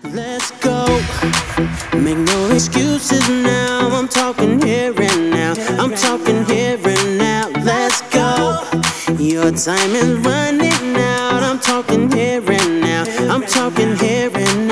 Let's go. Make no excuses now. I'm talking here and now. I'm talking here and now. Let's go. Your time is running out. I'm talking here and now. I'm talking here and now.